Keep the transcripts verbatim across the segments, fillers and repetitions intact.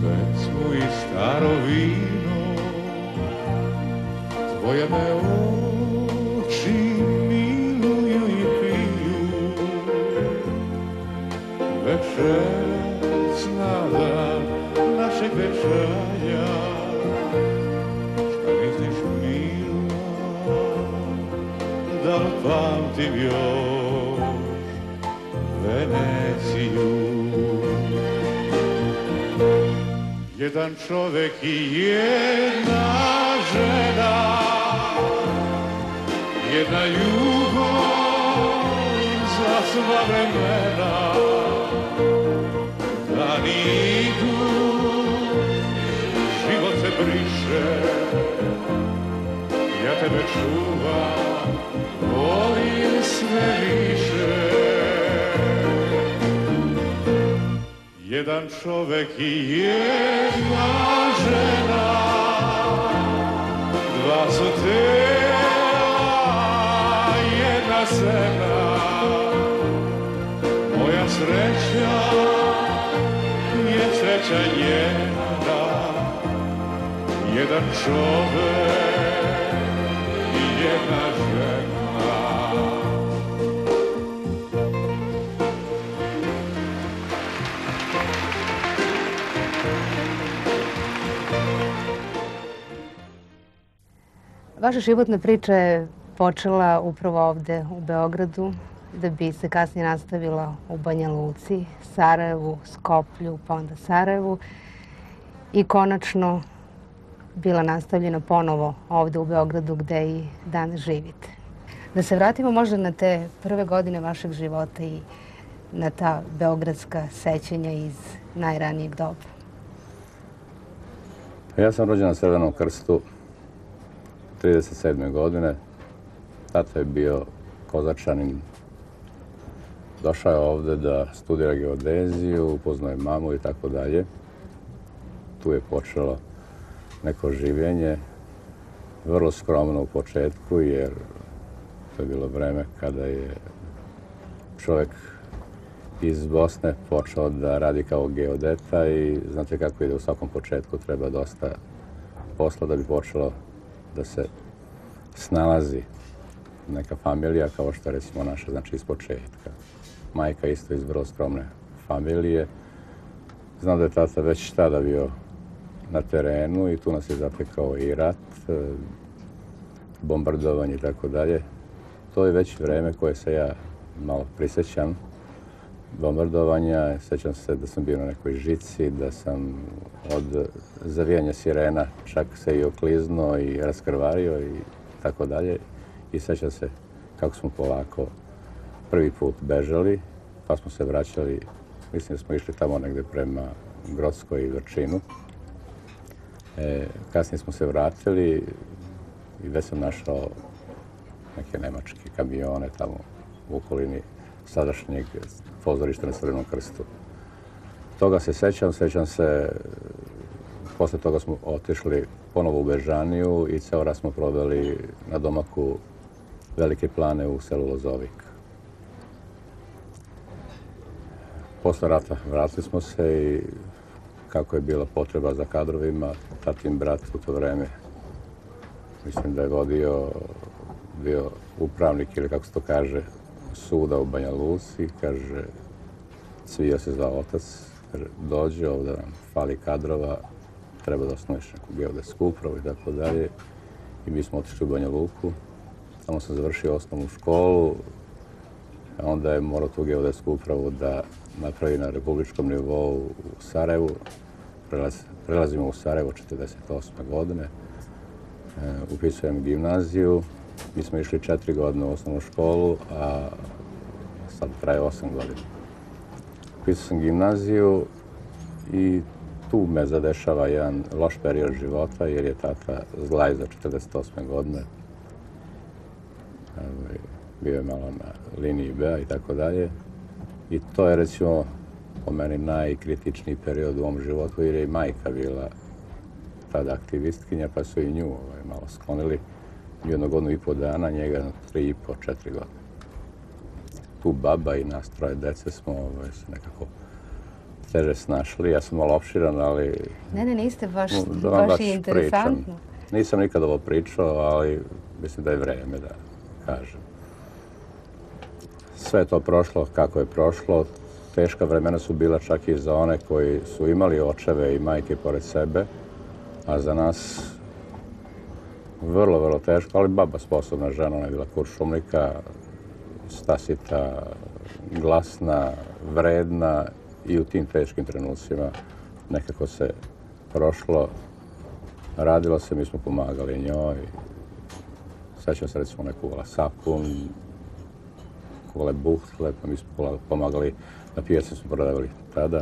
pecmu i staro vino, tvoje me oči miluju i piju. Večeras na dan našeg večanja, šta misliš mila, da li pamtim još Veneciju? Jedan čovek i jedna žena, jedna ljubav za sva vremena. Dani idu, život se briše, ja tebe čuvam, volim sve više. Jedan čovek i jedna žena, dva su tela, jedna sena. Moja sreća je sreća njena, jedan čovek i jedna žena. Vaša životna priča je počela upravo ovde u Beogradu, da bi se kasnije nastavila u Banja Luci, Sarajevu, Skoplju, pa onda Sarajevu i konačno bila nastavljena ponovo ovde u Beogradu gde i danas živite. Da se vratimo možda na te prve godine vašeg života i na ta beogradska sećanja iz najranijeg doba. Ja sam rođen na Crvenom Krstu trideset sedme godine. Tata je bio Kozačanin. Došao je ovde da studira geodeziju, upoznao je mamu i tako dalje. Tu je počelo neko življenje, vrlo skromno u početku, jer to je bilo vreme kada je čovjek iz Bosne počeo da radi kao geodeta i znate kako ide, u svakom početku treba dosta posla da bi počelo da se snalazi neka familija kao što recimo naša, znači iz početka. Majka isto iz vrlo skromne familije. Znam da je tata već tada bio na terenu i tu nas je zatekao i rat, bombardovanje i tako dalje. To je već vreme koje se ja malo prisjećam bombardovanja. Sjećam se da sam bio na nekoj žici, da sam od zavijanja sirena čak se i okliznuo i raskrvario i tako dalje. I sjećam se kako smo polako prvi put bežali, pa smo se vraćali, mislim da smo išli tamo negde prema Grockoj i Vrčinu. E, kasnije smo se vratili i već sam našao neke nemačke kamione tamo u okolini sadašnjeg pozorišta na Crvenom Krstu. Toga se sećam, sećam se, posle toga smo otišli ponovo u Bežaniju i ceo rat smo proveli na domaku Velike Plane u selu Lozovik. Posle rata vratili smo se i kako je bila potreba za kadrovima, tatin brat u to vreme, mislim da je vodio, bio upravnik ili kako se to kaže, suda u Banja Luci, kaže, Cvijo se zvao otac, kaže, dođe ovdje nam fali kadrova, treba da osnoviš neku geodetsku upravu i tako dalje. I mi smo otišli u Banja Luku, tamo sam završio osnovnu školu, a onda je morao tu geodetsku upravu da napravi na republičkom nivou u Sarajevu. Prelaz, prelazimo u Sarajevo četrdeset osme godine, e, upisujem gimnaziju. Mi smo išli četiri godine u osnovnu školu, a sad traje osam godina. Upisao sam gimnaziju i tu me zadešava jedan loš period života, jer je tata zglaj za četrdeset osme godine. Bio je malo na liniji B i tako dalje. I to je, recimo, po meni najkritičniji period u ovom životu, jer je i majka bila tada aktivistkinja, pa su i nju ovaj, malo sklonili. Jedno godinu i po dana, njega na tri i po, četiri godine. Tu baba i nas troje dece smo ovaj, se nekako teže snašli. Ja sam malo opširan, ali... Ne, ne, niste baš, da vam baš i interesantno. Pričam. Nisam nikad ovo pričao, ali mislim da je vreme da kažem. Sve je to prošlo kako je prošlo. Teška vremena su bila čak i za one koji su imali očeve i majke pored sebe, a za nas vrlo, vrlo teško, ali baba sposobna žena, ona je bila kuršumlika, stasita, glasna, vredna i u tim teškim trenucima nekako se prošlo, radilo se, mi smo pomagali njoj. Sećam se, recimo, ona je kuvala sapun, kuvale buhtle, pa mi smo pomagali, na pijaci smo prodavali tada.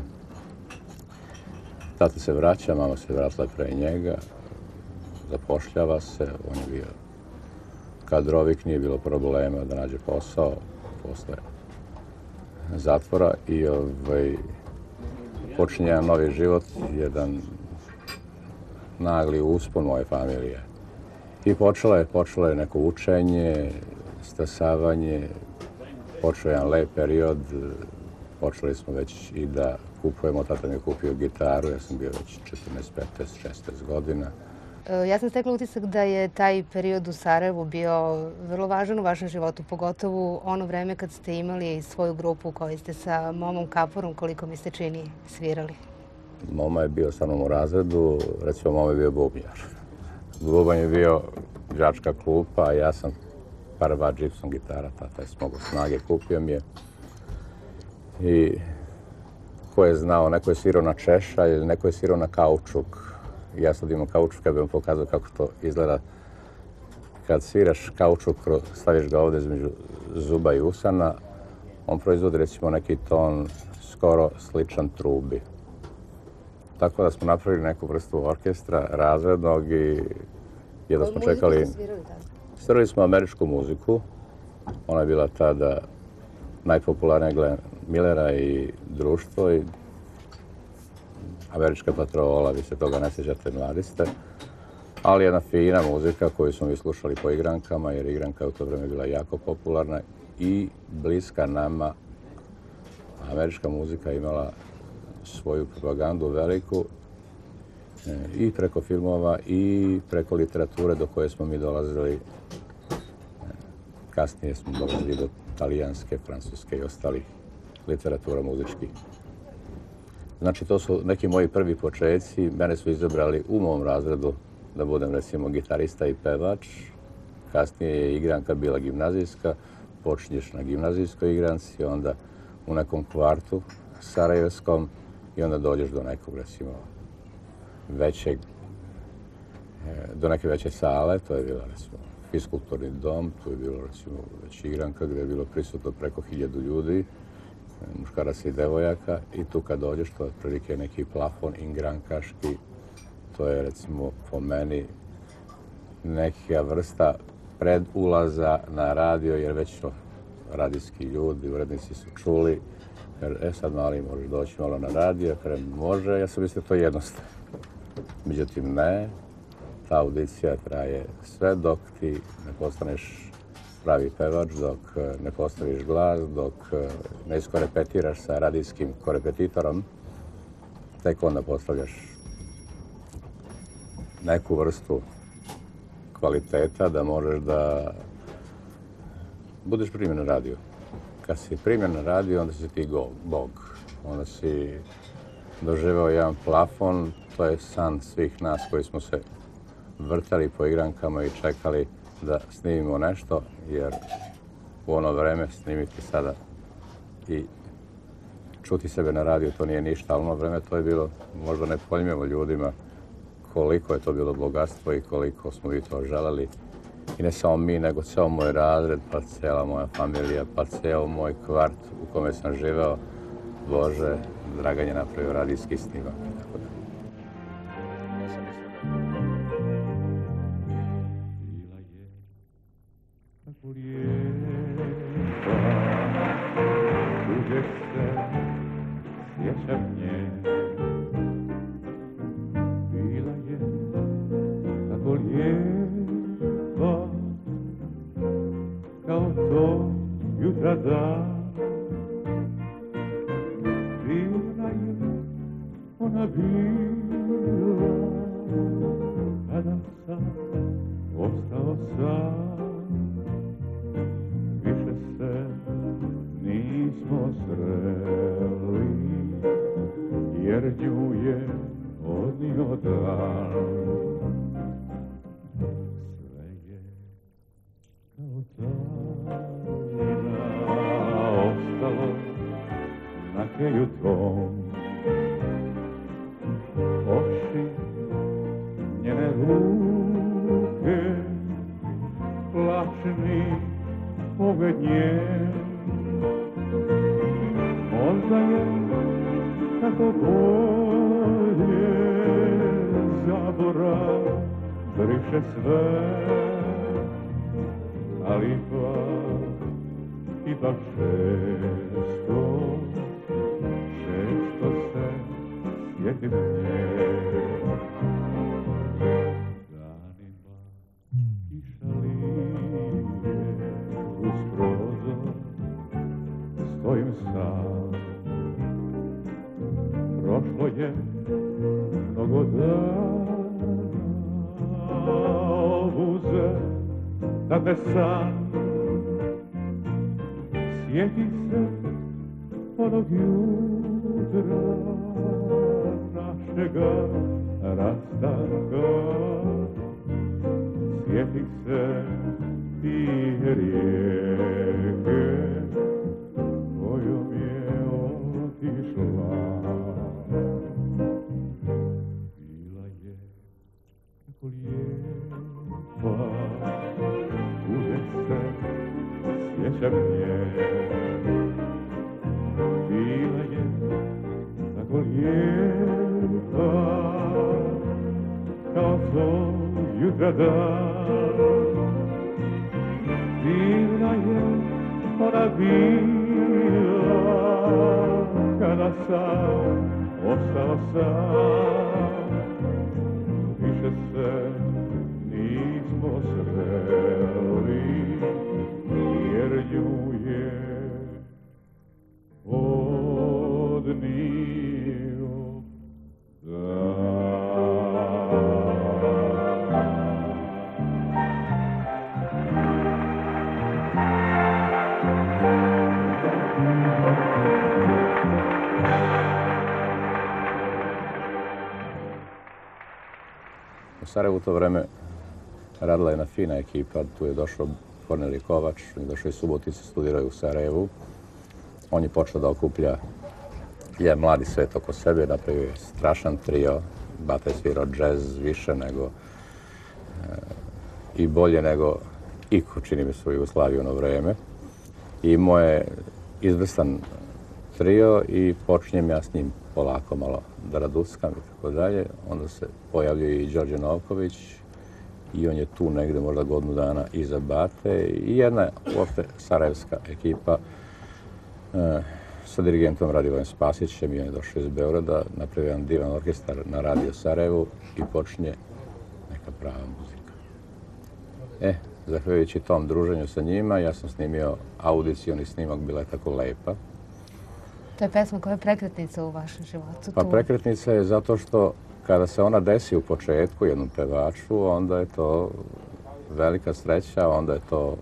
Tata se vraća, mama se vratila pre njega, zapošljava se, on je bio kadrovik, nije bilo problema da nađe posao posle zatvora i ovaj, počinje jedan novi život, jedan nagli uspon moje familije. I počelo je, počelo je neko učenje, stasavanje, počeo je jedan lep period, počeli smo već i da kupujemo, tata mi je kupio gitaru, ja sam bio već četrnaest, petnaest, šesnaest godina. Ja sam stekla utisak da je taj period u Sarajevu bio vrlo važan u vašem životu, pogotovo ono vreme kad ste imali svoju grupu u kojoj ste sa Momom Kaporom, koliko mi se čini, svirali. Moma je bio sa mnom u razredu, recimo Moma je bio bubnjar. Bubanj je bio đačka klupa, a ja sam prva Gibson gitara, tata je smogao snage, kupio mi je. I ko je znao, neko je svirao na češa ili neko je svirao na kaučuk. Ja sad imam kaučuk, ja bih vam pokazao kako to izgleda. Kad sviraš kaučuk, staviš ga ovdje između zuba i usana, on proizvodi recimo neki ton skoro sličan trubi. Tako da smo napravili neku vrstu orkestra razrednog i jedno smo čekali... Muziku ste svirali tada? Svirali smo američku muziku. Ona je bila tada najpopularnija Glenn Millera i društvo i američka patrola, vi se toga ne sjećate, mladi ste. Ali jedna fina muzika koju smo mi slušali po igrankama, jer igranka je u to vreme bila jako popularna i bliska nama. Američka muzika imala svoju propagandu veliku i preko filmova i preko literature do koje smo mi dolazili. Kasnije smo dolazili do talijanske, francuske i ostalih literatura muzičkih. Znači, to su neki moji prvi početci. Mene su izabrali u mom razredu da budem, recimo, gitarista i pevač. Kasnije je igranka bila gimnazijska. Počinješ na gimnazijskoj igranci, onda u nekom kvartu sarajevskom i onda dođeš do nekog, recimo, većeg, do neke veće sale. To je bila, recimo, fiskulturni dom. Tu je bilo, recimo, već igranka gdje je bilo prisutno preko hiljadu ljudi, muškaraca i devojaka, i tu kad dođeš, to je otprilike neki plafon ingrankaški. To je, recimo, po meni neka vrsta predulaza na radio, jer već radijski ljudi, urednici su čuli, jer e sad mali možeš doći malo na radio, jer može, ja sam mislio to jednostavno. Međutim, ne, ta audicija traje sve dok ti ne postaneš pravi pevač, dok ne postaviš glas, dok ne iskorepetiraš sa radijskim korepetitorom, tek onda postavljaš neku vrstu kvaliteta da možeš da budeš primjen na radiju. Kad si primjen na radiju, onda si ti bog. Onda si doživeo jedan plafon, to je san svih nas koji smo se vrtali po igrankama i čekali da snimimo nešto, jer u ono vreme snimiti sada i čuti sebe na radiju, to nije ništa, ali ono vreme to je bilo možda nepojmljivo ljudima koliko je to bilo bogatstvo i koliko smo mi to želeli. I ne samo mi, nego ceo moj razred, pa cijela moja familija, pa ceo moj kvart u kome sam živeo. Bože, Dragan je napravio radijski snimak. Jutra dan, divna je ona bila kada sam ostao sam. Više se nismo sreli, jer nju je odnio dan. Sve je kao tajna ostalo na keju tvom. Oči, njene ruke, plačni pogled njen. Možda je tako bolje, zaborav briše sve, ali ipak, ipak često, često se sjetim nje. Danima kiša lije uz prozor, stojim sam. Prošlo je mnogo dana, obuze da te san. Sjeti se onog jutra našega rastanka. Sjeti se i rijeke kojom je otišla. Bila je tako lijepa, uvijek se sjećam nje. Bila je tako lijepa, kao to jutra dan. Bila je ona bila, kada sam ostao sam. Više se nismo sreli, jer nju je odnio dan. U Sarajevu u to vreme radila jedna fina ekipa, tu je došao Kornelije Kovač, on je došao iz Subotice, studirao je u Sarajevu. On je počeo da okuplja jedan mladi svet oko sebe, napravio je strašan trio. Bata je svirao džez više nego e, i bolje nego iko, čini mi se, u Jugoslaviji ono vreme. I imao je izvrstan trio i počinjem ja s njim polako malo da raduckam i tako dalje. Onda se pojavljuje i Đorđe Novković i on je tu negde možda godinu dana iza Bate i jedna uopšte sarajevska ekipa e, sa dirigentom Radivojem Spasićem i on je došao iz Beograda, napravio jedan divan orkestar na Radio Sarajevu i počinje neka prava muzika. E, zahvaljujući tom druženju sa njima, ja sam snimio audicioni snimak Bila je tako lepa. To je pesma koja je prekretnica u vašem životu. Pa prekretnica je zato što kada se ona desi u početku jednom pevaču, onda je to velika sreća, onda je to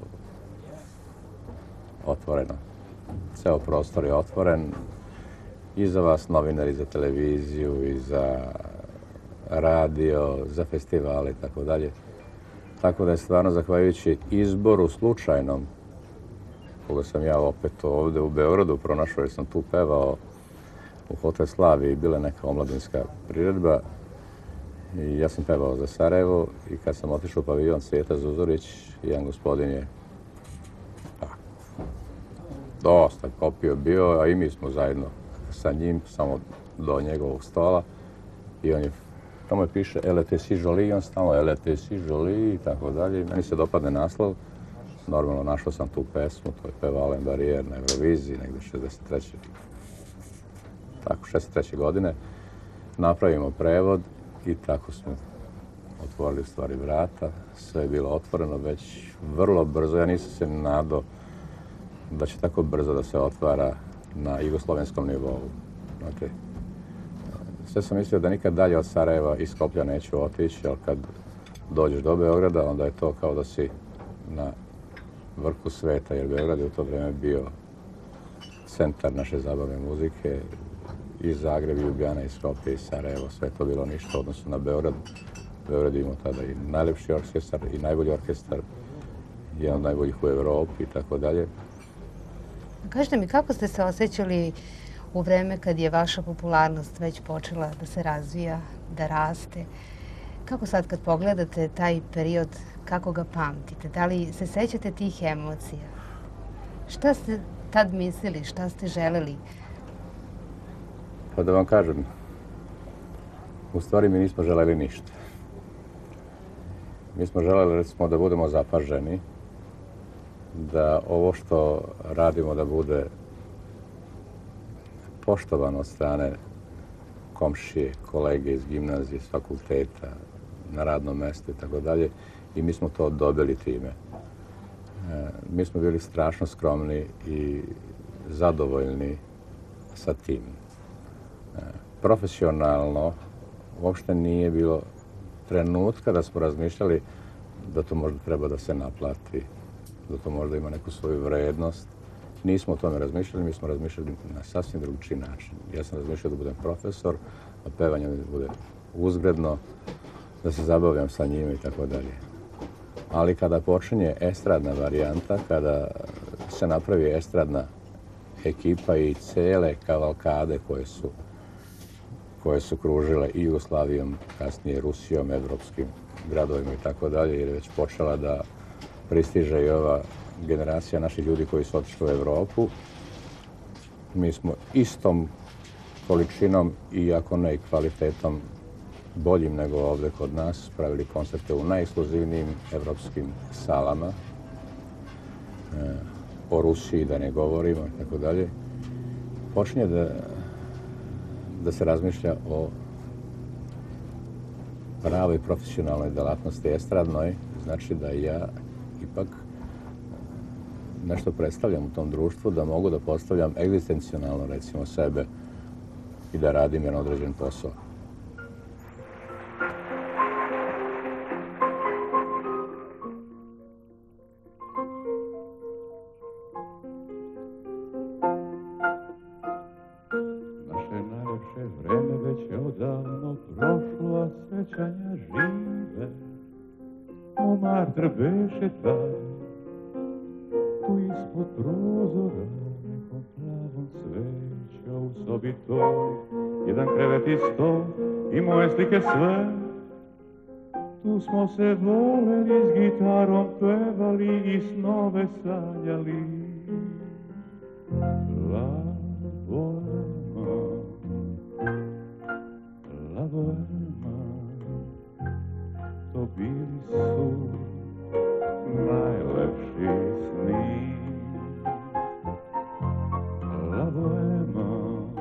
otvoreno. Ceo prostor je otvoren i za vas novinari, za televiziju, i za radio, za festivale i tako dalje. Tako da je stvarno, zahvaljujući izboru slučajnom, koga sam ja opet ovde u Beogradu pronašao, jer sam tu pevao u Hotel Slavi i bila neka omladinska priredba. I ja sam pevao za Sarajevo i kad sam otišao u paviljon Cvijeta Zuzorić, jedan gospodin je tako, dosta kopio bio, a i mi smo zajedno sa njim, samo do njegovog stola. I on je, tamo je piše Elle était si jolie, on stalno Elle était si jolie i tako dalje. Meni se dopadne naslov. Normalno našao sam tu pesmu, to je pevao Alen Barijer na Euroviziji, negde šezdeset treće tako, šezdeset treće godine. Napravimo prevod i tako smo otvorili u stvari vrata. Sve je bilo otvoreno već vrlo brzo. Ja nisam se nadao da će tako brzo da se otvara na jugoslovenskom nivou. Znate, sve sam mislio da nikad dalje od Sarajeva i Skoplja neću otići, ali kad dođeš do Beograda, onda je to kao da si na vrhu sveta, jer Beograd je u to vrijeme bio centar naše zabavne muzike. I Zagreb, i Ljubljana, i Skoplje, i Sarajevo, sve to bilo ništa u odnosu na Beograd. Beograd imao tada i najlepši orkestar, i najbolji orkestar, jedan od najboljih u Evropi i tako dalje. Kažite mi, kako ste se osjećali u vreme kad je vaša popularnost već počela da se razvija, da raste? Kako sad kad pogledate taj period, kako ga pamtite? Da li se sećate tih emocija? Šta ste tad mislili, šta ste želeli? Pa da vam kažem, u stvari mi nismo želeli ništa. Mi smo želeli, recimo, da budemo zapaženi, da ovo što radimo da bude poštovano od strane komšije, kolege iz gimnazije, s fakulteta, na radnom mjestu i tako dalje. I mi smo to dobili time. E, mi smo bili strašno skromni i zadovoljni sa tim. E, profesionalno uopšte nije bilo trenutka da smo razmišljali da to možda treba da se naplati, da to možda ima neku svoju vrednost. Nismo o tome razmišljali, mi smo razmišljali na sasvim drugačiji način. Ja sam razmišljao da budem profesor, a pevanje da bude uzgredno, da se zabavljam sa njima i tako dalje. Ali kada počinje estradna varijanta, kada se napravi estradna ekipa i cele kavalkade koje su, koje su kružile i Jugoslavijom, kasnije Rusijom, evropskim gradovima i tako dalje, jer je već počela da pristiže i ova generacija naših ljudi koji su otišli u Evropu. Mi smo istom količinom, iako ne i kvalitetom, boljim nego ovdje kod nas, pravili koncerte u najekskluzivnijim evropskim salama. E, o Rusiji da ne govorimo i tako dalje. Počinje da, da se razmišlja o pravoj profesionalnoj delatnosti estradnoj, znači da ja ipak nešto predstavljam u tom društvu, da mogu da postavljam egzistencionalno, recimo, sebe i da radim jedan određen posao. Naše najlepše vreme već je odavno prošlo, sećanja žive. Montmartre beše taj, tu ispod prozora, nekom plavom sveća u sobi toj, jedan krevet i sto i moje slike sve. Tu smo se voleli, s gitarom pevali i snove sanjali. La bohema, la bohema, to bili su najlepši sni. La bohema,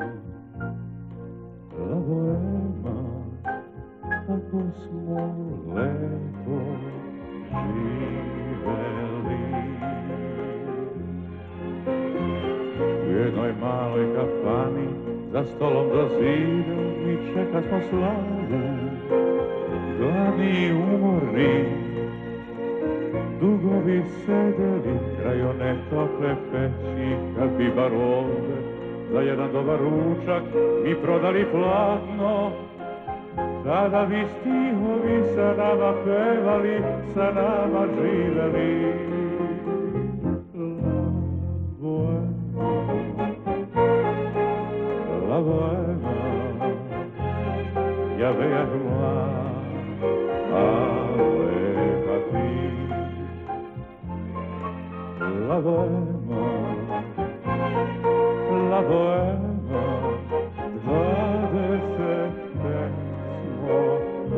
la bohema, kako smo lepo živeli. U jednoj maloj kafani, za stolom do zida, mi čeka smo slavu, gladni i umorni. Dugo bi sedeli kraj one tople peći, kad bi bar ovde za jedan dobar ručak mi prodali platno. Tada bi stihovi sa nama pevali, sa nama živeli. La bohema, la bohema, ja veja hla, aleha ti. La bohema, la bohema, dvadeset pet smo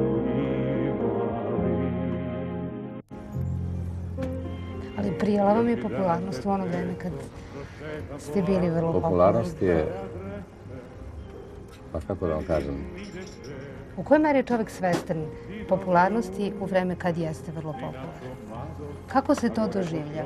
imali. Ali prijela vam je popularnost u ono vreme kad ste bili vrlo popularni. Popularnost je, pa kako da vam kažem, U kojoj meri je čovjek svestan popularnosti u vreme kad jeste vrlo popularan? Kako se to doživljava?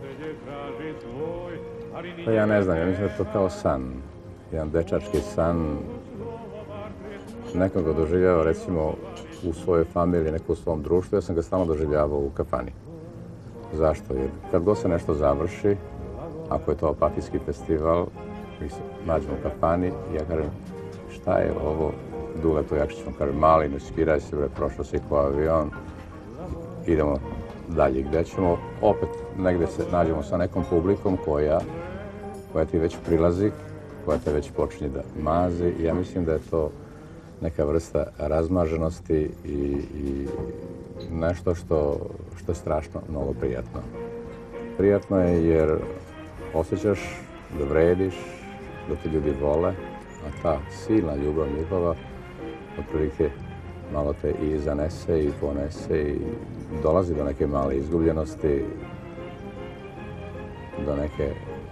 pa ja ne znam, ja mislim da je to kao san. Jedan dečački san nekoga doživljava recimo u svojoj familiji, neko u svom društvu, ja sam ga stalno doživljavao u kafani. Zašto? Jer kad god se nešto završi, ako je to Opatijski festival, mi se nađemo u kafani i ja kažem, šta je ovo? Duletu Jakšiću kažem, mali, ne skiraj se, bre, prošlo si ko avion, idemo dalje gde ćemo. Opet negde se nađemo sa nekom publikom koja, koja ti već prilazi, koja te već počinje da mazi i ja mislim da je to neka vrsta razmaženosti i, i nešto što, što je strašno mnogo prijatno. Prijatno je jer osjećaš da vrediš, da te ljudi vole, a ta silna ljubav njihova otprilike malo te i zanese i ponese i dolazi do neke male izgubljenosti, do neke,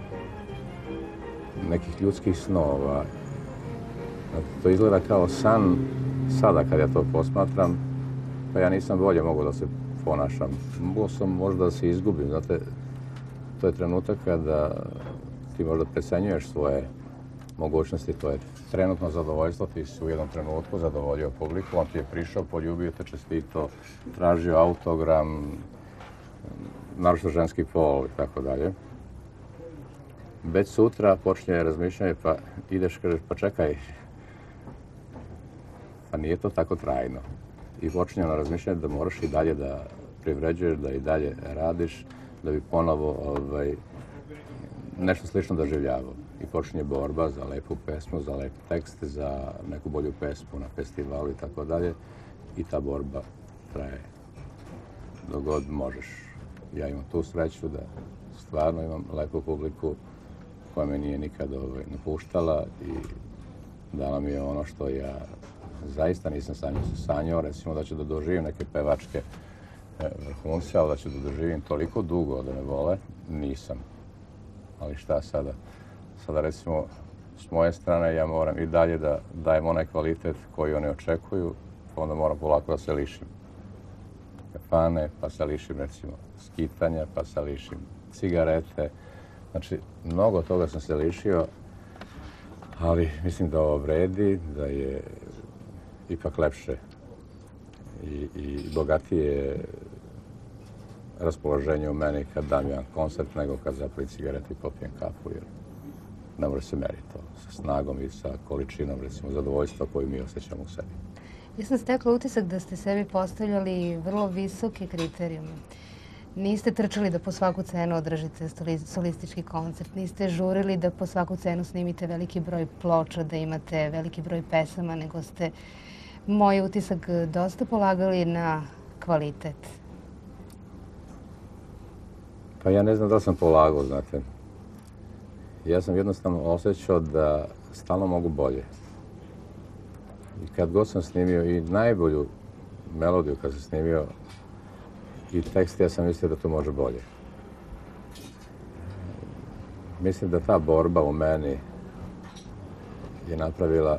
nekih ljudskih snova. To izgleda kao san sada kad ja to posmatram, pa ja nisam bolje mogao da se ponašam. Mogao sam možda da se izgubim, znate, to je trenutak kada ti možda precenjuješ svoje mogućnosti, to je trenutno zadovoljstvo, ti si u jednom trenutku zadovoljio publiku, on ti je prišao, poljubio te, čestito, tražio autogram, naročito ženski pol i tako dalje. Već sutra počinje razmišljanje, pa ideš, kažeš, pa čekaj, pa nije to tako trajno. I počinje na razmišljanje da moraš i dalje da privređuješ, da i dalje radiš, da bi ponovo ovaj, nešto slično doživljavao. I počinje borba za lepu pesmu, za lep tekst, za neku bolju pesmu na festivalu i tako dalje. I ta borba traje dok god možeš. Ja imam tu sreću da stvarno imam lepu publiku koja me nije nikad ovaj, napuštala i dala mi je ono što ja zaista nisam sanjao. sanjao. Recimo da ću da doživim neke pevačke vrhunce, ali da ću da doživim toliko dugo da me vole, nisam. Ali šta sada? Sada recimo s moje strane ja moram i dalje da dajem onaj kvalitet koji oni očekuju, pa onda moram polako da se lišim kafane, pa se lišim recimo skitanja, pa se lišim cigarete. Znači, mnogo toga sam se lišio, ali mislim da ovo vredi, da je ipak lepše i, i bogatije raspoloženje u meni kad dam jedan koncert nego kad zapalim cigaretu i popijem kafu, jer ne može se meriti to sa snagom i sa količinom, recimo, zadovoljstva koju mi osjećamo u sebi. Ja sam stekla utisak da ste sebi postavljali vrlo visoke kriterijume. Niste trčali da po svaku cenu održite solistički koncert, niste žurili da po svaku cenu snimite veliki broj ploča, da imate veliki broj pesama, nego ste, moj utisak, dosta polagali na kvalitet. Pa ja ne znam da li sam polagao, znate. Ja sam jednostavno osjećao da stalno mogu bolje. I kad god sam snimio i najbolju melodiju kad sam snimio i tekst, ja sam mislio da to može bolje. Mislim da ta borba u meni je napravila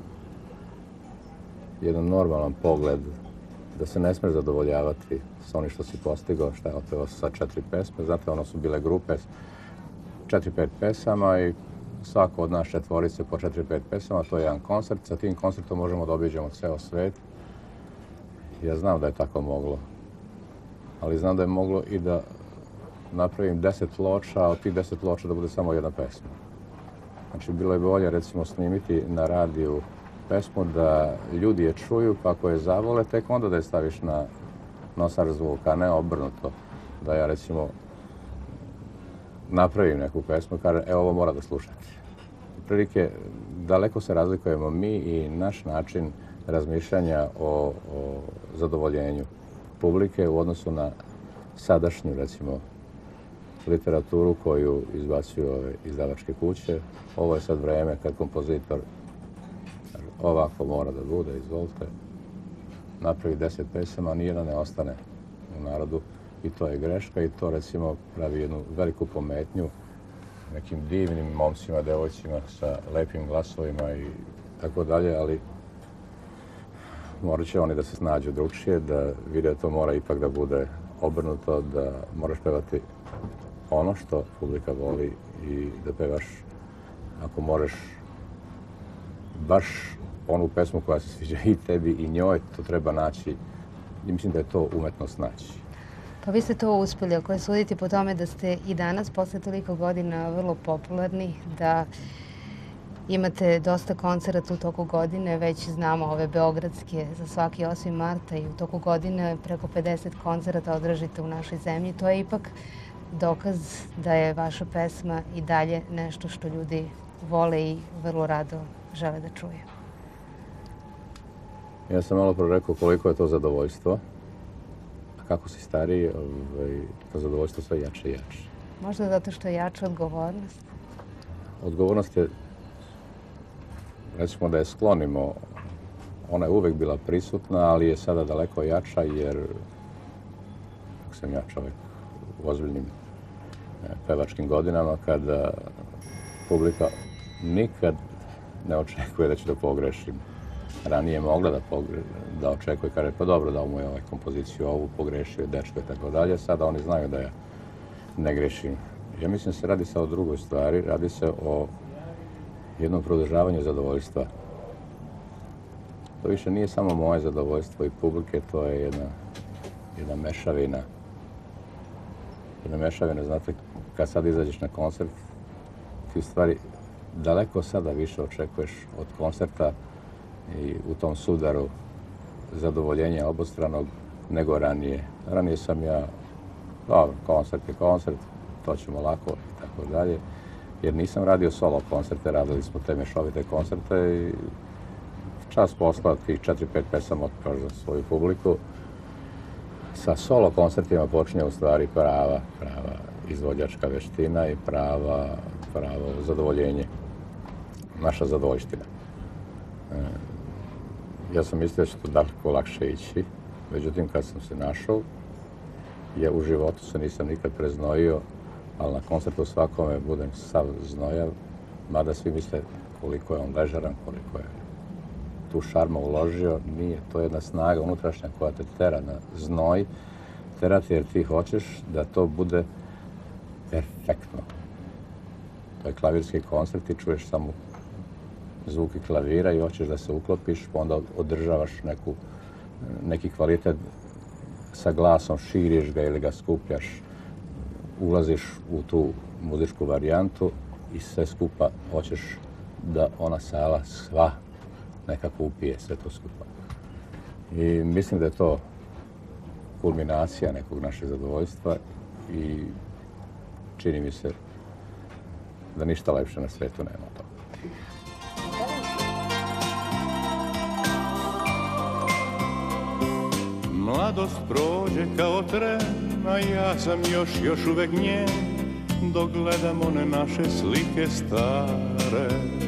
jedan normalan pogled da se ne smiješ zadovoljavati sa onim što si postigao, šta je otpevao sa četiri pesme. Znate, ono su bile grupe, četiri, pet pesama i svako od nas četvorice po četiri, pet pesama, to je jedan koncert. Sa tim koncertom možemo da obiđemo ceo svet. Ja znam da je tako moglo, ali znam da je moglo i da napravim deset ploča, a od tih deset ploča da bude samo jedna pesma. Znači, bilo je bolje, recimo, snimiti na radiju pesmu da ljudi je čuju, pa ako je zavole, tek onda da je staviš na nosač zvuka, a ne obrnuto. Da ja, recimo, napravim neku pesmu i kažem, evo, ovo mora da slušate. Prilike, daleko se razlikujemo mi i naš način razmišljanja o, o zadovoljenju publike u odnosu na sadašnju, recimo, literaturu koju izbacuju ove izdavačke kuće. Ovo je sad vreme kad kompozitor ovako mora da bude, izvolite, napravi deset pesama, a nijedna ne ostane u narodu i to je greška i to, recimo, pravi jednu veliku pometnju nekim divnim momcima, devojcima sa lepim glasovima i tako dalje, ali morat će oni da se snađu drugčije, da vide da to mora ipak da bude obrnuto, da moraš pevati ono što publika voli i da pevaš, ako moraš baš onu pesmu koja se sviđa i tebi i njoj, to treba naći. I mislim da je to umetnost naći. Pa vi ste to uspjeli, ako je suditi po tome da ste i danas, posle toliko godina, vrlo popularni, da imate dosta koncerata u toku godine, već znamo ove beogradske za svaki osmi marta i u toku godine preko pedeset koncerata održite u našoj zemlji. To je ipak dokaz da je vaša pesma i dalje nešto što ljudi vole i vrlo rado žele da čuje. Ja sam malo pro rekao koliko je to zadovoljstvo. A kako si stariji, ovaj, to zadovoljstvo sve jače i jače. Možda zato što je jača odgovornost? Odgovornost je, recimo da je sklonimo, ona je uvek bila prisutna, ali je sada daleko jača jer kako sam ja čovjek u ozbiljnim pevačkim godinama, kada publika nikad ne očekuje da ću da pogrešim. Ranije je mogla da, pogre, da očekuje, kaže pa dobro da mu je ovaj kompoziciju ovu pogrešio, dečko i tako dalje. Sada oni znaju da ja ne grešim. Ja mislim da se radi sa o drugoj stvari, radi se o jednom produžavanju zadovoljstva. To više nije samo moje zadovoljstvo i publike, to je jedna, jedna mešavina. Jedna mešavina, znate, kad sad izađeš na koncert, ti u stvari daleko sada više očekuješ od koncerta i u tom sudaru zadovoljenja obostranog nego ranije. Ranije sam ja, dobro, koncert je koncert, to ćemo lako i tako dalje. Jer nisam radio solo koncerte, radili smo te mešovite koncerte i čas posla tih četiri pet pesama otpevaš za svoju publiku. Sa solo koncertima počinje u stvari prava, prava izvođačka veština i prava, pravo zadovoljenje. Naša zadovoljština. Ja sam mislio da će to daleko lakše ići, međutim kad sam se našao, ja u životu se nisam nikad preznojio, ali na koncertu svakome budem sav znojav, mada svi misle koliko je on ležeran, koliko je tu šarma uložio, nije. To je jedna snaga unutrašnja koja te tera na znoj, tera te jer ti hoćeš da to bude perfektno. To je klavirski koncert, ti čuješ samo zvuki klavira i hoćeš da se uklopiš, pa onda održavaš neku, neki kvalitet sa glasom, širiš ga ili ga skupljaš, ulaziš u tu muzičku varijantu i sve skupa hoćeš da ona sala sva nekako upije sve to skupa. I mislim da je to kulminacija nekog našeg zadovoljstva i čini mi se da ništa lepše na svijetu nema to. Mladost prođe kao tren, a ja sam još, još uvek njen, dok gledam one naše slike stare.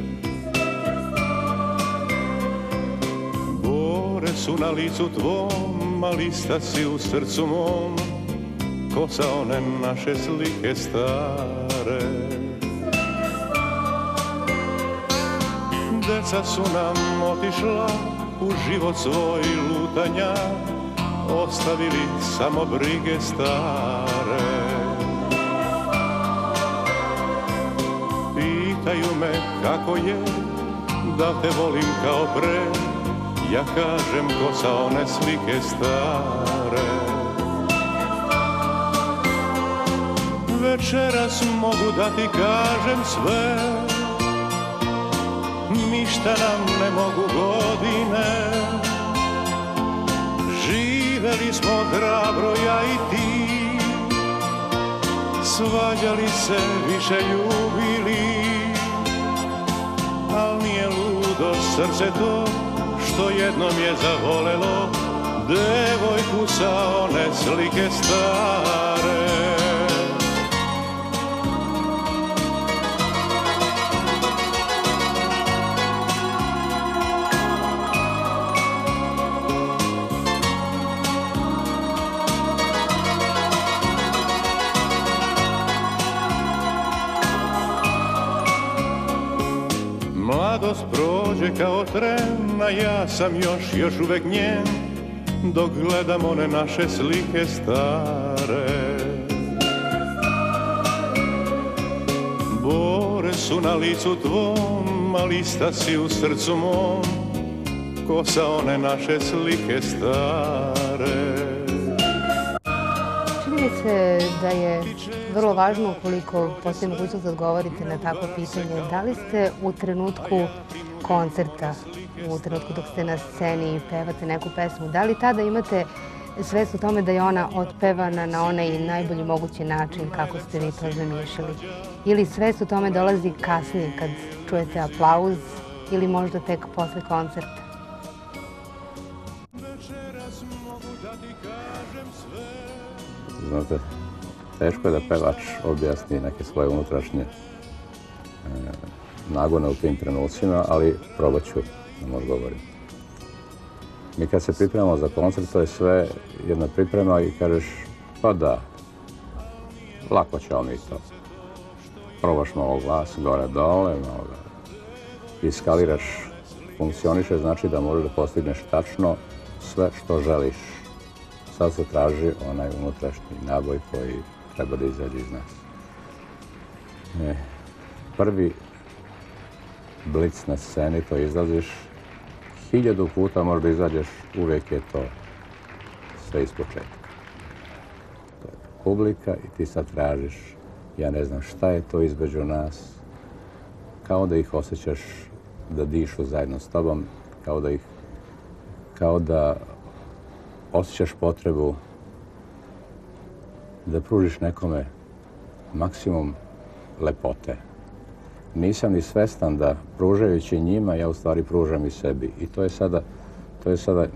Bore su na licu tvom, a lista si u srcu mom, ko sa one naše slike stare. Deca su nam otišla u život svoj lutanja, ostavili samo brige stare. Pitaju me kako je, da te volim kao pre, ja kažem ko sa one slike stare. Večeras mogu da ti kažem sve, ništa nam ne mogu godine. Živeli smo hrabro ja i ti, svađali se, više ljubili, al nije ludo srce to što jednom je zavolelo devojku sa one slike stare. Mladost prođe kao tren, a ja sam još, još uvek njen, dok gledam one naše slike stare. Bore su na licu tvom, a lista si u srcu mom, ko sa one naše slike stare. Čini mi se da je vrlo važno, ukoliko postoji mogućnost da odgovorite na takvo pitanje, da li ste u trenutku koncerta, u trenutku dok ste na sceni i pevate neku pesmu, da li tada imate svest o tome da je ona otpevana na onaj najbolji mogući način kako ste vi to zamišljali? Ili svest o tome dolazi kasnije kad čujete aplauz ili možda tek posle koncerta? Znate, teško je da pevač objasni neke svoje unutrašnje e, nagone u tim trenucima, ali probat ću da mu odgovorim. Mi kad se pripremamo za koncert, to je sve jedna priprema i kažeš, pa da, lako ćemo mi to. Probaš malo glas, gore, dole, malo ga iskaliraš, funkcioniše, znači da možeš da postigneš tačno sve što želiš. Sad se traži onaj unutrašnji naboj koji treba da izađe iz nas. E, prvi blic na sceni, to izlaziš, hiljadu puta možda izađeš, uvijek je to sve iz početka. To je publika i ti sad tražiš, ja ne znam šta je to između nas, kao da ih osjećaš da dišu zajedno s tobom, kao da ih, kao da osjećaš potrebu da pružiš nekome maksimum lepote. Nisam ni svestan da pružajući njima, ja u stvari pružam i sebi. I to je sada, to je sada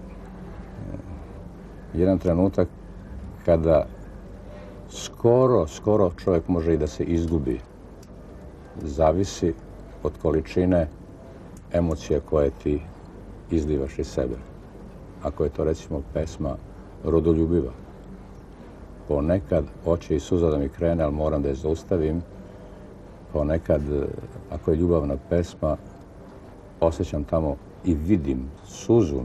jedan trenutak kada skoro, skoro čovjek može i da se izgubi. Zavisi od količine emocija koje ti izlivaš iz sebe. Ako je to, recimo, pesma rodoljubiva. Ponekad hoće i suza da mi krene, ali moram da je zaustavim. Ponekad, ako je ljubavna pesma, osjećam tamo i vidim suzu.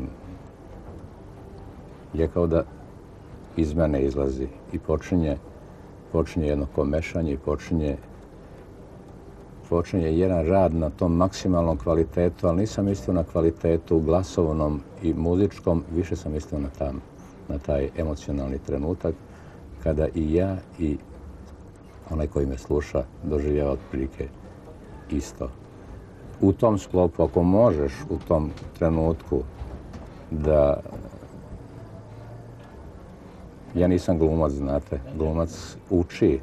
Je kao da iz mene izlazi i počinje, počinje jedno komešanje i počinje, počinje jedan rad na tom maksimalnom kvalitetu, ali nisam mislio na kvalitetu glasovnom i muzičkom, više sam mislio na, tam, na taj emocionalni trenutak kada i ja i onaj koji me sluša doživljava otprilike isto. U tom sklopu, ako možeš u tom trenutku da... Ja nisam glumac, znate. Glumac uči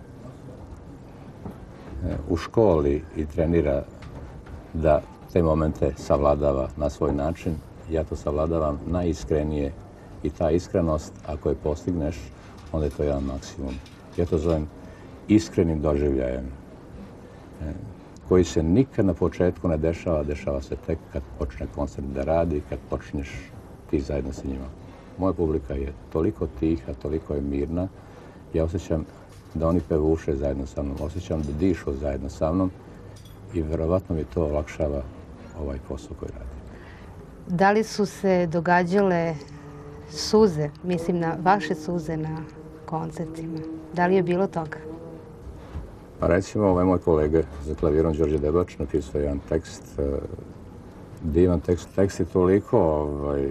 u školi i trenira da te momente savladava na svoj način. Ja to savladavam najiskrenije i ta iskrenost, ako je postigneš, onda je to jedan maksimum. Ja to zovem iskrenim doživljajem, koji se nikad na početku ne dešava, dešava se tek kad počne koncert da radi, kad počneš ti zajedno sa njima. Moja publika je toliko tiha, toliko je mirna, ja osjećam da oni pevuše zajedno sa mnom, osjećam da dišu zajedno sa mnom i verovatno mi to olakšava ovaj posao koji radim. Da li su se događale suze, mislim na vaše suze na koncertima? Da li je bilo toga? Pa recimo, ovaj moj kolega za klavirom, Đorđe Debač, napisao jedan tekst, divan tekst. Tekst je toliko, ovaj,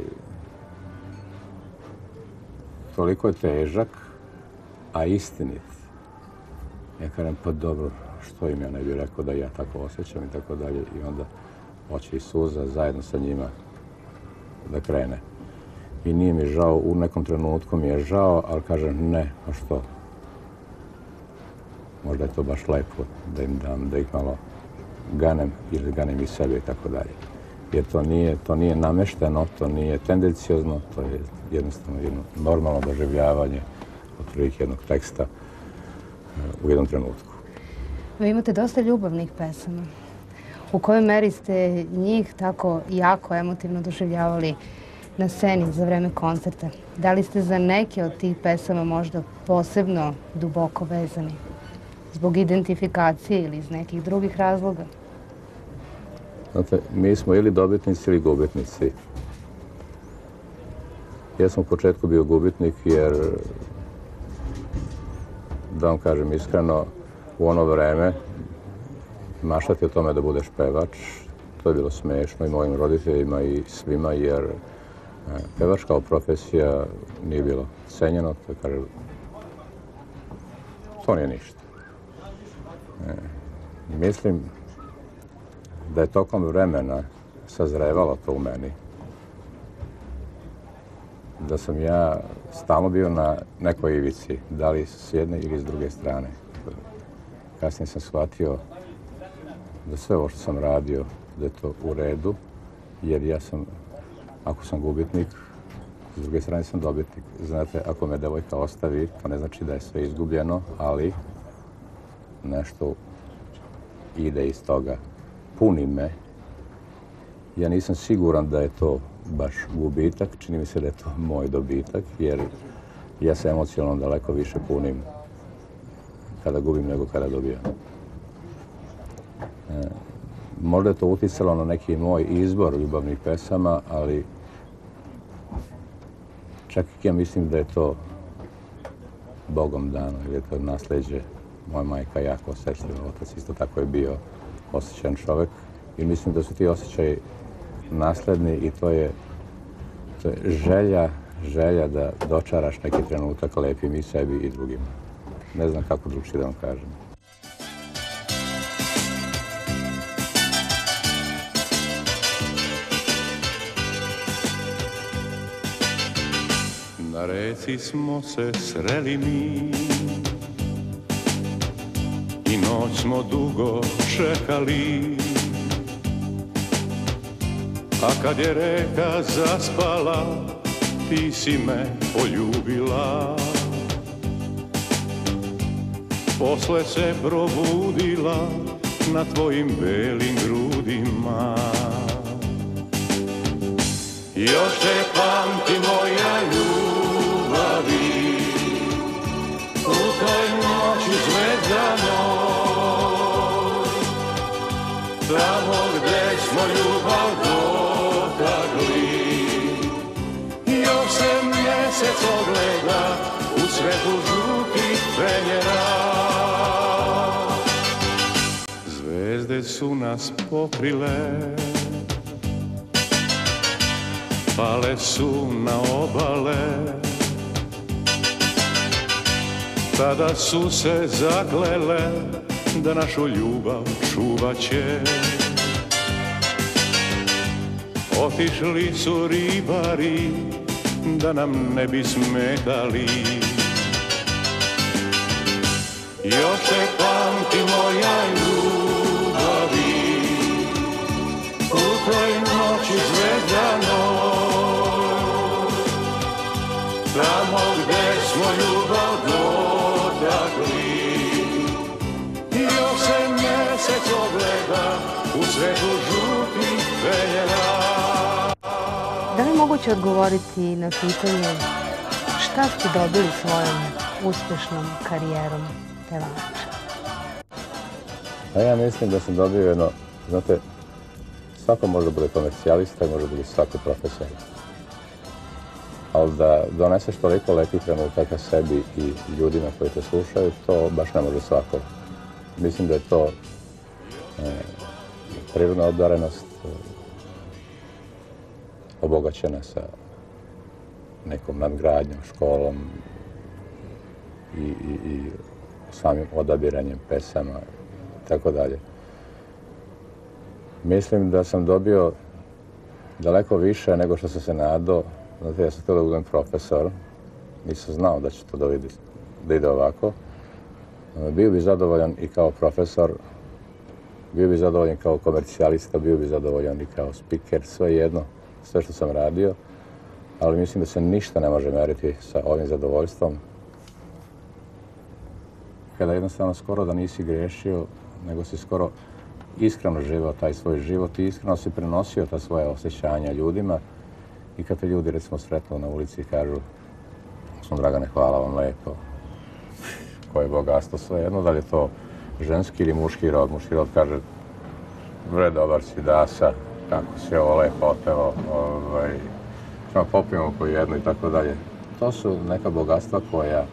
toliko je težak, a istinit. Ja kažem, pa dobro, što im ja ne bih rekao da ja tako osjećam i tako dalje. I onda hoće i suza zajedno sa njima da krene. I nije mi žao, u nekom trenutku mi je žao, ali kažem ne, a što? Možda je to baš lepo da im dam, da ih malo ganem ili ganem i sebe i tako dalje. Jer to nije, to nije namešteno, to nije tendenciozno, to je jednostavno jedno normalno doživljavanje otprilike jednog teksta u jednom trenutku. Vi imate dosta ljubavnih pesama. U kojoj meri ste njih tako jako emotivno doživljavali na sceni za vreme koncerta? Da li ste za neke od tih pesama možda posebno duboko vezani? Zbog identifikacije ili iz nekih drugih razloga? Znate, mi smo ili dobitnici ili gubitnici. Ja sam u početku bio gubitnik jer, da vam kažem iskreno, u ono vreme maštati o tome da budeš pevač, to je bilo smešno i mojim roditeljima i svima, jer pevač kao profesija nije bilo cenjeno, to, kaže, to nije ništa. E, mislim da je tokom vremena sazrevalo to u meni, da sam ja stalno bio na nekoj ivici, da li s jedne ili s druge strane. Kasnije sam shvatio da sve ovo što sam radio, da je to u redu, jer ja sam, ako sam gubitnik, s druge strane sam dobitnik. Znate, ako me devojka ostavi, to ne znači da je sve izgubljeno, ali nešto ide iz toga. Puni me. Ja nisam siguran da je to baš gubitak, čini mi se da je to moj dobitak, jer ja se emocionalno daleko više punim kada gubim nego kada dobijam. E, možda je to uticalo na neki moj izbor ljubavnih pesama, ali čak i ja mislim da je to Bogom dano, ili je to nasleđe. Moja majka je jako osjetljiva, otac isto tako je bio osjećajan čovjek i mislim da su ti osjećaji nasledni i to je, to je želja, želja da dočaraš neki trenutak lepim i sebi i drugima. Ne znam kako drugčije da vam kažem. Na reci smo se sreli mi i noć smo dugo čekali, a kad je reka zaspala, ti si me poljubila. Posle se probudila na tvojim belim grudima. Još te pamti moja ljubavi, u toj noći zvezdanoj, tamo gde smo ljubav dotakli. Još se mjesec ogleda u svetu žutih fenjera. Zvezde su nas pokrile, pale su na obale, tada su se zaklele da našu ljubav čuvat će. Otišli su ribari da nam ne bi smetali. Još te pamti moja ljubavi, u toj noći zvezdanoj, tamo gde smo ljubav dotakli. Još se mjesec ogleda u svetu žutih fenjera. Da li je moguće odgovoriti na pitanje šta ste dobili svojom uspešnom karijerom pevača? A ja mislim da sam dobio jedno, znate, svako može da bude komercijalista i može da bude svako profesor. Ali da doneseš toliko lepih trenutaka sebi i ljudima koji te slušaju, to baš ne može svako. Mislim da je to e, prirodna obdarenost, e, obogaćena sa nekom nadgradnjom, školom i, i, i samim odabiranjem pesama i tako dalje. Mislim da sam dobio daleko više nego što sam se nadao. Znate, ja sam htio da budem profesor, nisam znao da će to da, vidi, da ide ovako. Bio bi zadovoljan i kao profesor, bio bi zadovoljan kao komercijalista, bio bi zadovoljan i kao spiker, sve jedno, sve što sam radio, ali mislim da se ništa ne može meriti sa ovim zadovoljstvom. Kada jednostavno skoro da nisi grešio, nego si skoro iskreno živao taj svoj život i iskreno si prenosio ta svoja osjećanja ljudima. I kad te ljudi recimo sretnu na ulici i kažu "Smo Dragane, hvala vam lepo, koje bogatstvo", sve jedno, da li je to ženski ili muški rod. Muški rod kaže "Bre, dobar si Dasa, kako si ovo lepo otpevao, ovaj, ćemo popijemo po jednu" i tako dalje. To su neka bogatstva koja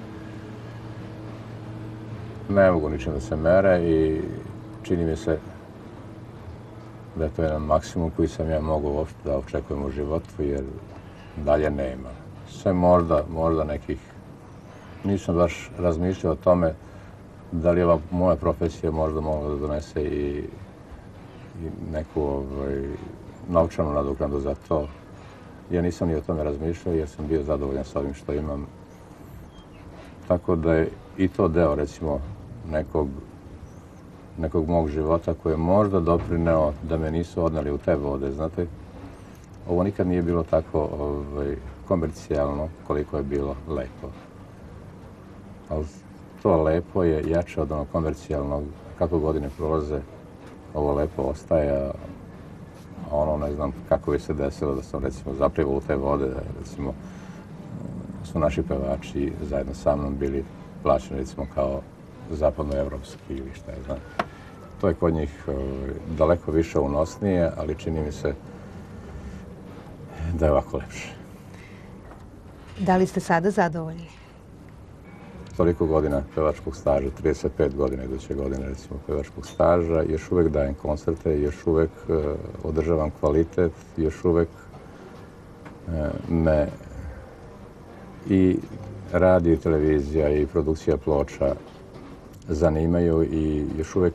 ne mogu ničim da se mere i čini mi se da je to jedan maksimum koji sam ja mogao uopšte da očekujem u životu, jer dalje nema. Sve možda, možda nekih, nisam baš razmišljao o tome da li je ova moja profesija možda mogla da donese i, i neku ovaj, novčanu nadoknadu za to. Ja nisam ni o tome razmišljao jer sam bio zadovoljan sa ovim što imam. Tako da je i to deo, recimo, nekog, nekog mog života koji je možda doprineo da me nisu odneli u te vode, znate. Ovo nikad nije bilo tako ovaj, komercijalno koliko je bilo lepo. Ali to lepo je jače od onog komercijalnog. Kako godine prolaze, ovo lepo ostaje, a ono ne znam kako bi se desilo da sam recimo zaplivao u te vode, recimo su naši pevači zajedno sa mnom bili plaćeni recimo kao zapadnoevropski ili šta je znam. To je kod njih uh, daleko više unosnije, ali čini mi se da je ovako lepše. Da li ste sada zadovoljni? Toliko godina pevačkog staža, trideset pet godina iduće godine recimo pevačkog staža, još uvek dajem koncerte, još uvek uh, održavam kvalitet, još uvek uh, me i radio, i televizija, i produkcija ploča zanimaju i još uvek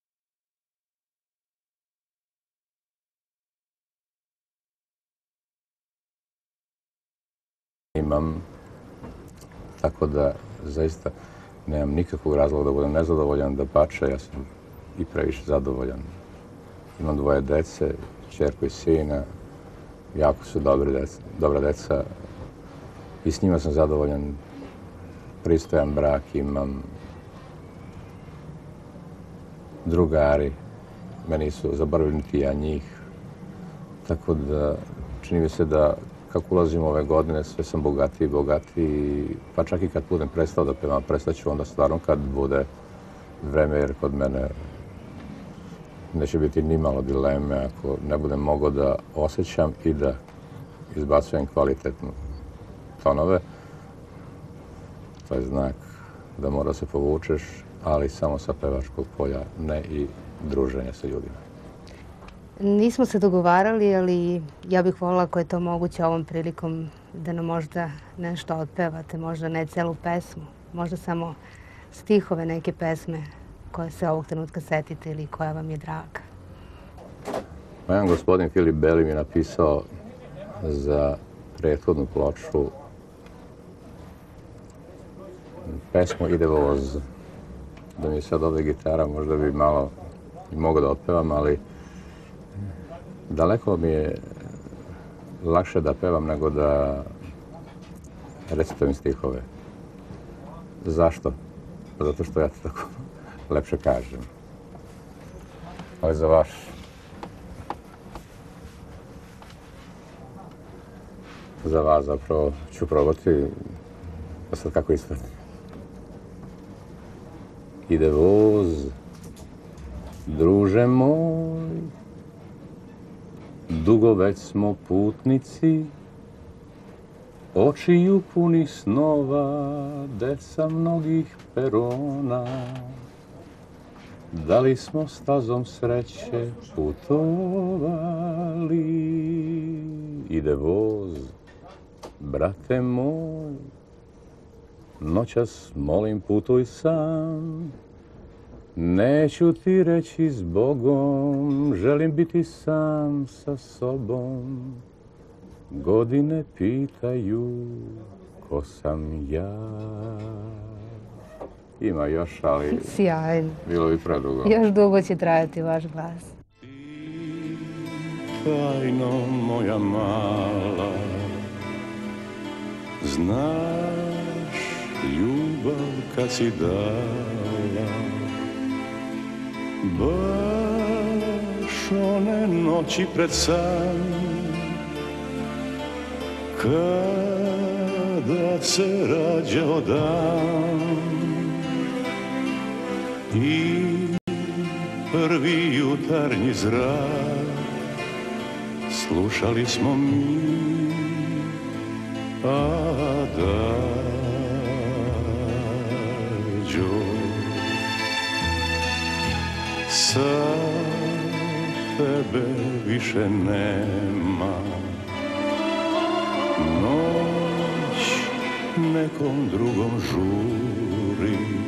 snimam. Tako da zaista nemam nikakvog razloga da budem nezadovoljan, dapače, ja sam i previše zadovoljan. Imam dvoje dece, ćerku i sina, jako su dobre deca, dobra deca i s njima sam zadovoljan. Pristojan brak imam, drugari me nisu zaboravili niti ja njih. Tako da čini mi se da kako ulazim ove godine, sve sam bogatiji i bogatiji, pa čak i kad budem prestao da pevam, prestaću onda stvarno kad bude vreme, jer kod mene neće biti ni malo dileme ako ne budem mogao da osjećam i da izbacujem kvalitetnu tonove. To je znak da mora se povučeš, ali samo sa pevačkog polja, ne i druženja sa ljudima. Nismo se dogovarali, ali ja bih voljela ako je to moguće ovom prilikom da nam možda nešto otpevate, možda ne celu pesmu, možda samo stihove neke pesme koje se ovog trenutka setite ili koja vam je draga. Jedan gospodin Filip Beli mi je napisao za prethodnu ploču pesmu Ide voz. Da mi je sad ovdje gitara, možda bi malo i mogao da otpevam, ali daleko mi je lakše da pevam nego da recitujem stihove. Zašto? Zato što ja to tako lepše kažem. Ali za vaš. Za vas zapravo ću probati. A sad kako ispadne? Ide voz, druže moj, dugo već smo putnici, očiju puni snova, deca mnogih perona. Da li smo stazom sreće putovali? Ide voz, brate moj, noćas molim putuj sam. Neću ti reći zbogom, želim biti sam sa sobom. Godine pitaju ko sam ja. Ima još, ali Sjajno. Bilo bi predugo. Još dugo će trajati vaš glas. Ti, tajno moja mala, znaš ljubav kad si dala, baš one noći pred san, kada se rađao dan i prvi jutarnji zrak, slušali smo mi adagio. Sad tebe više nema. Noć nekom drugom žuri,